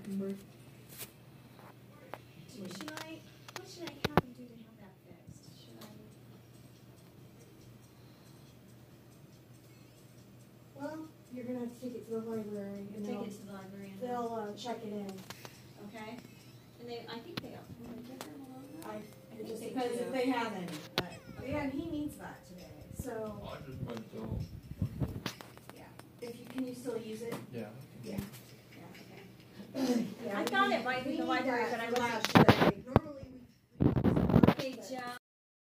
What should I have him do to have that fixed? Should I? Well, you're gonna have to take it to the library and Take it to the library and they'll check it in. okay. And I think they will they give them a logo? It just they depends do. if they have any, but yeah, he needs that today. So I just went to. if you can you still use it? Yeah. Yeah. I thought it might be the library, but I wasn't. Normally we Okay, Joe.